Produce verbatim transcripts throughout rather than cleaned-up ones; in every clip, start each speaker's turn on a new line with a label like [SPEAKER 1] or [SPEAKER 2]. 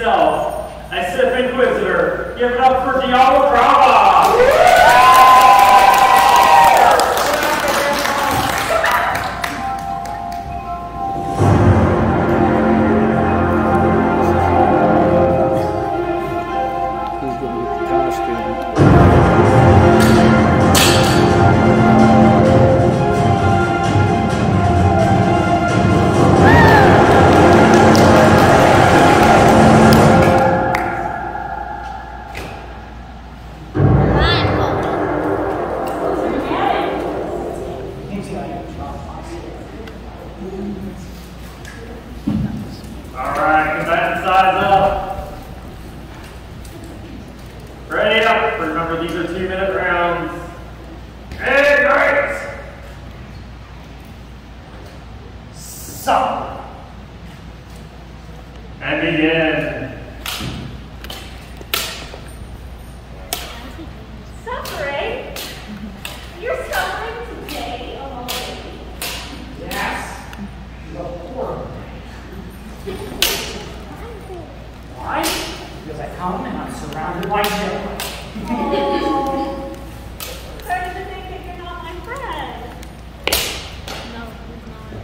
[SPEAKER 1] himself, a Sith Inquistor. Give it up for Kráva! Alright, combatant size up. Ready up. Remember, these are two minute rounds. Hey, great! So. And begin.
[SPEAKER 2] Suffering? You're suffering today already?
[SPEAKER 3] Yes. The horror. Why? Because I come and I'm surrounded by Jedi.
[SPEAKER 2] Oh. Starting to think that you're not my friend.
[SPEAKER 4] No, he's not.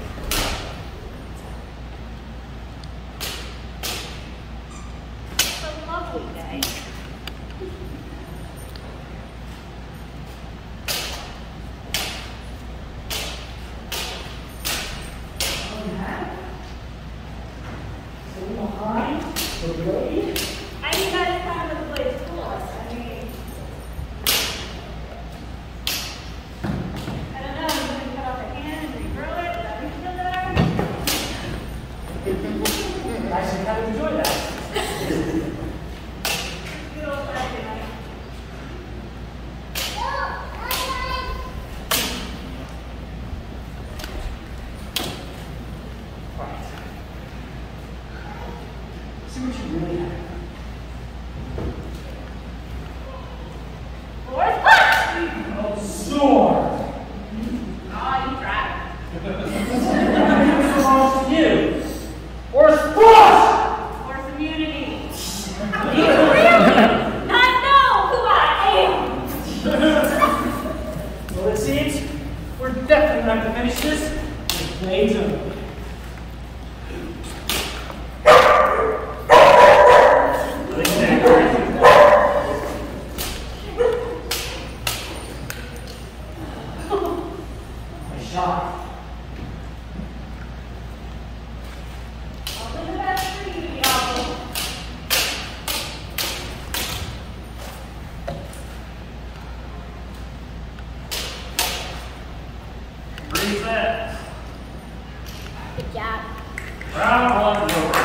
[SPEAKER 2] It's a lovely day. I think that's kind of the place for us. I mean, I don't know, you can cut off a hand and regrow it. Is that what you feel there?
[SPEAKER 3] I should kind of enjoy that.
[SPEAKER 2] Good old fashioned, right?
[SPEAKER 3] Right. See what you really have.
[SPEAKER 2] Fourth punch!
[SPEAKER 3] Oh, sword!
[SPEAKER 2] Oh, you tried.
[SPEAKER 3] What belongs to you? Or a squash!
[SPEAKER 2] Force immunity. You really not know who I am.
[SPEAKER 3] Well, it seems we're definitely going to have to finish this with blades only. Shot.
[SPEAKER 2] Only the best for you, y'all.
[SPEAKER 1] Reset.
[SPEAKER 4] Good job.
[SPEAKER 1] Round one is over.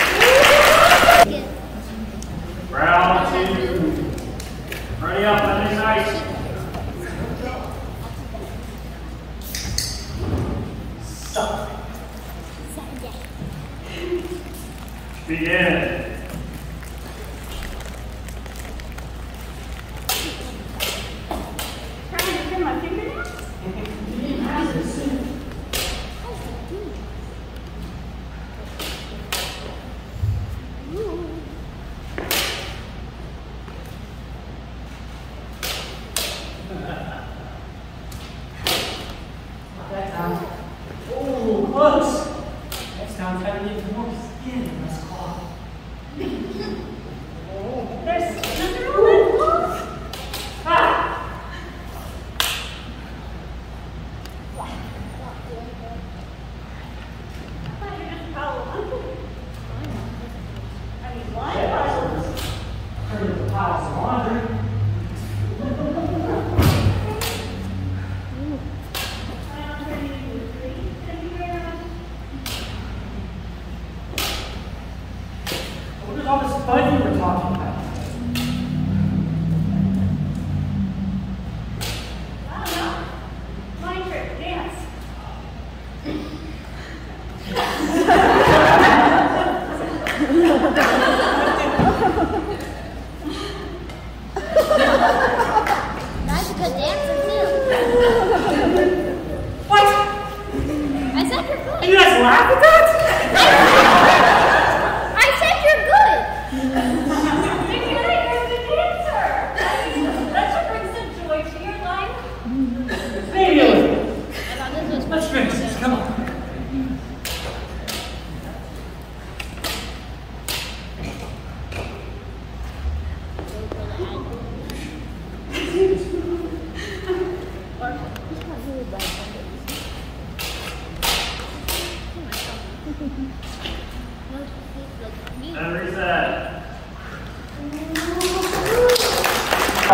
[SPEAKER 1] Round two. Ready up, Monday night.
[SPEAKER 3] Stop.
[SPEAKER 1] Begin.
[SPEAKER 2] Trying to trim my fingernails?
[SPEAKER 3] That time. Oh, close. Next time, try to get more skin in this cloth. Oh,
[SPEAKER 2] There's another one. Ah! I thought you were just following. I mean, why?
[SPEAKER 3] turn into piles of laundry. What is all this fun you were talking about?
[SPEAKER 2] I don't know. Mind trick, dance.
[SPEAKER 4] That's a good dancer too.
[SPEAKER 3] What?
[SPEAKER 4] I said you're good.
[SPEAKER 3] You guys laugh at that?
[SPEAKER 4] I said you're good.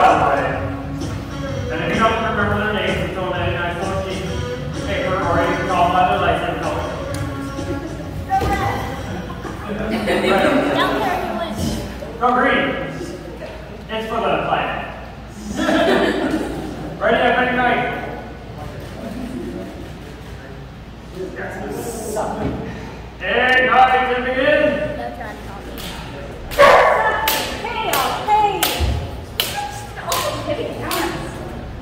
[SPEAKER 1] by the way. And if you don't remember their names, it's on a nice little piece of paper, or you can call them by their license color.
[SPEAKER 4] Down there you went.
[SPEAKER 1] Go green. It's for the planet. Ready up any night. Hey, guys, to begin.
[SPEAKER 4] Don't try to call me.
[SPEAKER 2] Hey, y'all, hey! Oh, hitting counts.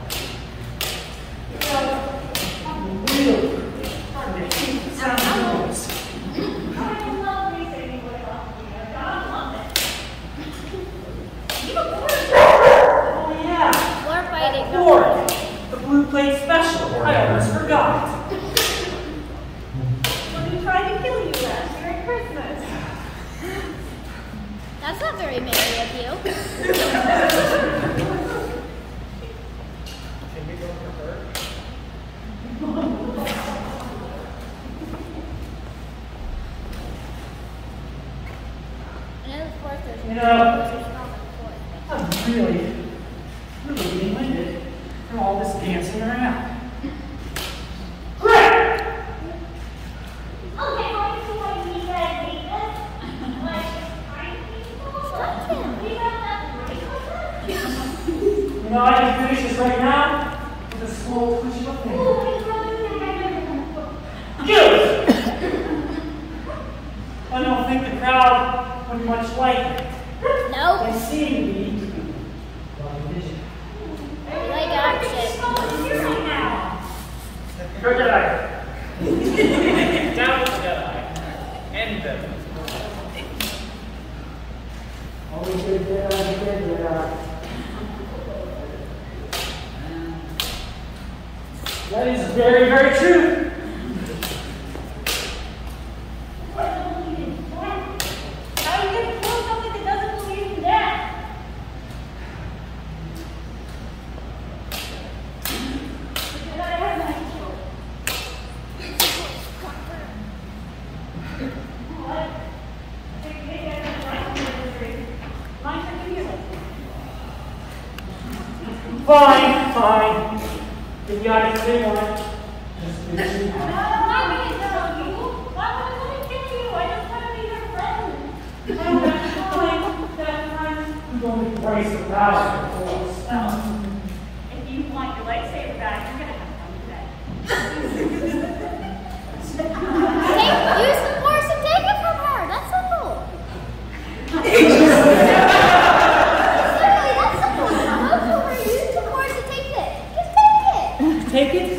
[SPEAKER 3] I'm really starting to hate the sound of noise.
[SPEAKER 2] I love racing with us. I love it. You have
[SPEAKER 3] Oh yeah,
[SPEAKER 4] We're fighting.
[SPEAKER 3] Lord, the blue plate special. I almost forgot.
[SPEAKER 2] When we tried to kill you last year at Christmas.
[SPEAKER 4] That's not very merry of you.
[SPEAKER 3] Can we go for her?
[SPEAKER 4] And then of course there's
[SPEAKER 3] You know, I'm really, really being winded from all this dancing around. Great!
[SPEAKER 2] Okay, well, you see why you need that weakness? Like, trying people?
[SPEAKER 4] Stop him.
[SPEAKER 2] We have that weakness.
[SPEAKER 3] You know, I can finish this right now with a slow push of a finger.
[SPEAKER 2] Ooh, he's running.
[SPEAKER 3] Good! I don't think the crowd would much like it.
[SPEAKER 4] Nope.
[SPEAKER 3] They seeing me. Well, vision.
[SPEAKER 4] Like action.
[SPEAKER 2] Right now.
[SPEAKER 1] Go Jedi.
[SPEAKER 5] Down with the Jedi. End them.
[SPEAKER 3] Always good Jedi, good Jedi. That is very, very true.
[SPEAKER 2] What doesn't believe in death? How are you going to kill something that doesn't believe in death? Because I have my shield. What? I think maybe I have a license registry. Mine should give you one.
[SPEAKER 3] Fine, fine. If you got it, they want it. Just do it.
[SPEAKER 2] No, why would I tell you? Why would I want to kill you? I just want to be your friend.
[SPEAKER 3] Oh, that's fine. That's fine. I'm going to raise the power, of course.
[SPEAKER 2] Oh, if you want your lightsaber back, you're going to have fun today.
[SPEAKER 4] Take, use the force and take it from her. That's simple. Simply, that's simple. Go to her, use the force and take it. Just take it.
[SPEAKER 3] Take it?